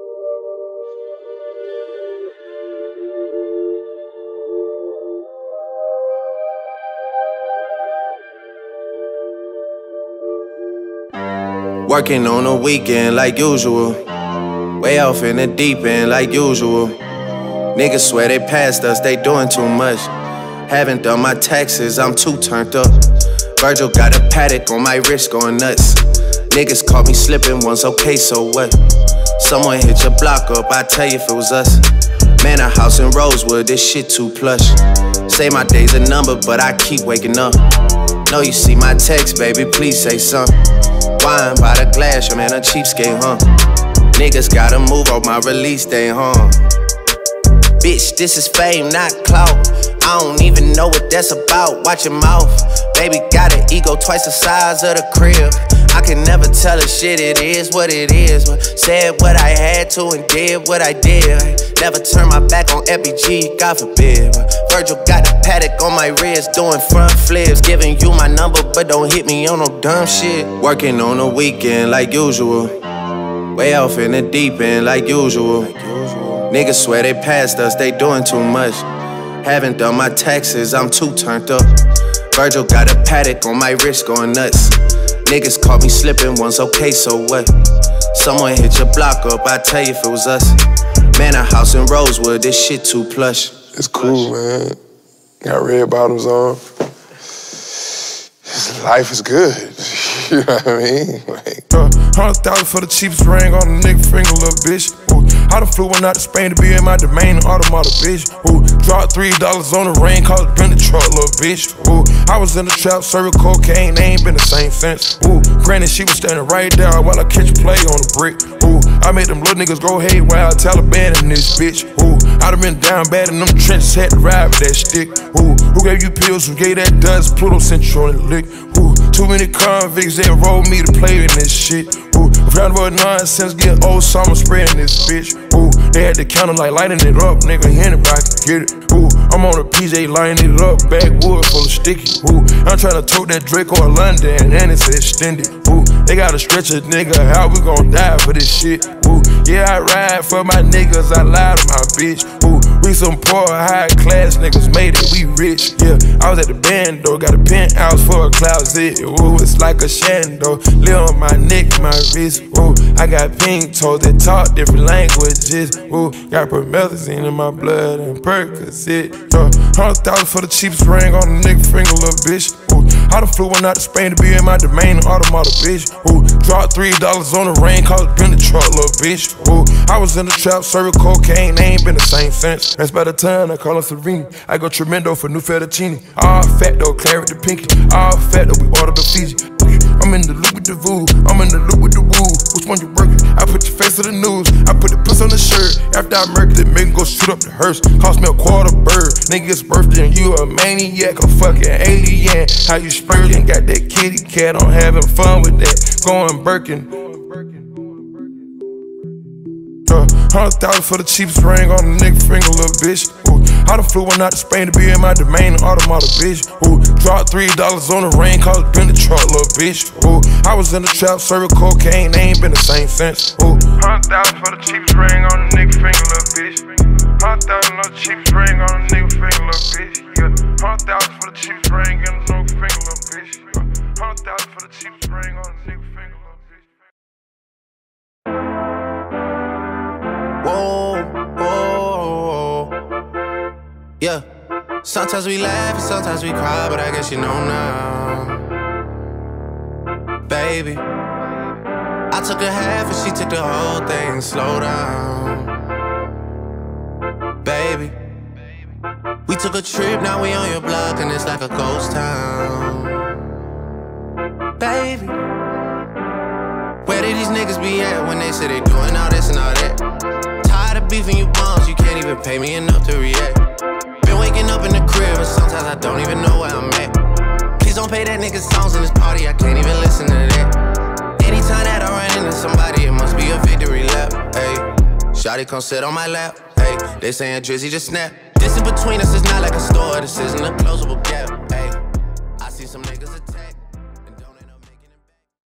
Working on the weekend like usual. Way off in the deep end like usual. Niggas swear they passed us, they doing too much. Haven't done my taxes, I'm too turned up. Virgil got a paddock on my wrist going nuts. Niggas caught me slipping once, okay, so what? Someone hit your block up, I tell you if it was us. Man, a house in Rosewood, this shit too plush. Say my day's a number, but I keep waking up. Know you see my text, baby, please say something. Wine by the glass, your man a cheapskate, huh? Niggas gotta move on my release day, huh? Bitch, this is fame, not clout. I don't even know what that's about, watch your mouth. Baby got an ego twice the size of the crib. I can never tell a shit, it is what it is. But said what I had to and did what I did. Never turn my back on FBG, God forbid. But Virgil got a paddock on my wrist, doing front flips. Giving you my number, but don't hit me on no dumb shit. Working on the weekend like usual. Way off in the deep end like usual. Niggas swear they passed us, they doing too much. Haven't done my taxes, I'm too turned up. Virgil got a paddock on my wrist going nuts. Niggas caught me slipping once, okay, so what? Someone hit your block up, I tell you if it was us. Man, a house in Rosewood, this shit too plush. It's cool, man. Got red bottoms on. Life is good. You know what I mean? Like, 100,000 for the cheapest ring on a nigga finger, little bitch. Ooh, I done flew one out to Spain to be in my domain, automata, bitch. Ooh, dropped $3 on the rain, called it been the truck, little bitch. Ooh, I was in the trap, serving cocaine, they ain't been the same since. Ooh, granted, she was standing right there while I catch a play on the brick. Ooh, I made them little niggas go haywire, Taliban in this bitch. Ooh, I done been down bad in them trenches, had to ride with that stick. Ooh, who gave you pills, who gave that dust, Pluto sent you on the lick. Ooh, too many convicts, they rolled me to play in this shit. Ooh, round about nonsense, get old summer spreading this bitch. Ooh, they had the counter like lighting it up, nigga, anybody can get it. Ooh, I'm on a PJ lighting it up, backwood full of sticky. Ooh, I'm tryna tote that Draco or London, and it's extended. Ooh, they gotta stretch a nigga, how we gon' die for this shit? Ooh, yeah, I ride for my niggas, I lie to my bitch. Ooh, we some poor, high class niggas, made it, we rich. Yeah, I was at the band though, got a penthouse for a closet. Ooh, it's like a shando, live on my neck, my wrist. Ooh, I got pink toes that talk different languages. Ooh, got promethazine in my blood and Percocet. 100,000 for the cheapest ring on a nigga finger, little bitch. Ooh, I done flew one out to Spain to be in my domain, automata, bitch. Ooh, dropped $3 on the rain, called it been the truck, little bitch. Ooh, I was in the trap, serving cocaine, they ain't been the same since. That's by the time I call her Serena. I go tremendo for new fettuccine. All fat though, claret the pinky. All fat though, we order the Fiji. I'm in the loop with the voo, I'm in the loop with the woo. Which one you working? I put your face to the news, I put the puss on the shirt. After I murdered it, make go shoot up the hearse. Cost me a quarter bird. Nigga's birthday and you a maniac, a fucking alien. How you spurting? Got that kitty cat, I'm having fun with that. Going Birkin. 100,000 for the cheapest ring on a nigga finger, little bitch. Ooh, I done flew one out to Spain to be in my domain, automata, bitch. Ooh, dropped $3 on the rain, called it been the truck, little bitch. Ooh, I was in the trap, serving cocaine, they ain't been the same since. Ooh, 100,000 for the cheapest ring on a nigga finger, little bitch. 100,000 for the cheapest ring on a nigga finger, little bitch. Yeah, 100,000 for the cheapest ring on a nigga finger, little bitch. 100,000 for the cheapest ring on a nigga finger, little bitch. Whoa, whoa, yeah. Sometimes we laugh and sometimes we cry, but I guess you know now. Baby, I took a half and she took the whole thing. Slow down. Baby, we took a trip, now we on your block and it's like a ghost town. Baby, where did these niggas be at when they say they doing all this and all that? Tired of beefing you bums, you can't even pay me enough to react. Been waking up in the crib and sometimes I don't even know where I'm at. Please don't play that nigga songs in this party, I can't even listen to that. Anytime that I run into somebody, it must be a victory lap. Hey, shawty come sit on my lap. Hey, they saying Drizzy just snap. This in between us is not like a store, this isn't a closable gap.